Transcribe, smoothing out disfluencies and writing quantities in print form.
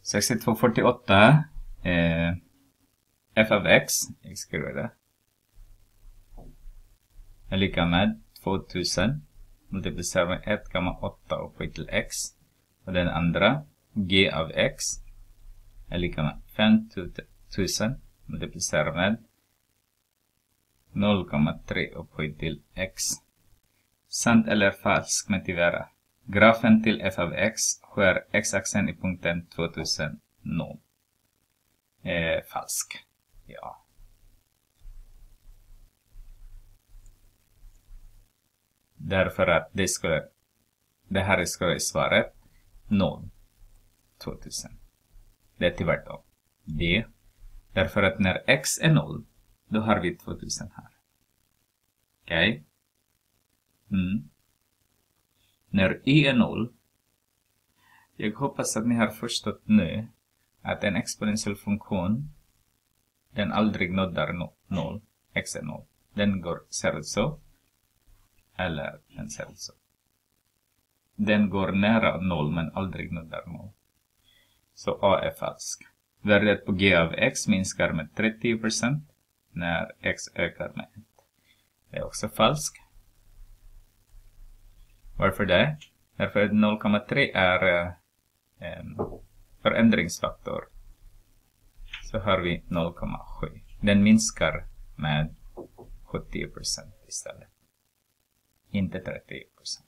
6248 f av x, jag skriver det, är lika med 2000 multiplicerar med 1,8 upphöjt till x. Och den andra, g av x, är lika med 5000 multiplicerar med 0,3 upphöjt till x. Sant eller falskt, motivera. Grafen till f av x skär x-axeln i punkten 2000 0. Falsk. Ja. Därför att det här skulle i svaret 0. 2000. Det är tvärtom. B. Därför att när x är 0, då har vi 2000 här. Okej? När y är 0, jag hoppas att ni har förstått nu att en exponentiell funktion, den aldrig noddar 0. X är 0. Den ser ut så. Eller den ser ut så. Den går nära 0 men aldrig noddar 0. Så A är falsk. Värdet på g av x minskar med 30% när x ökar med 1. Det är också falskt. Varför det? Därför att 0,3 är en förändringsfaktor. Så har vi 0,7. Den minskar med 70% istället. Inte 30%.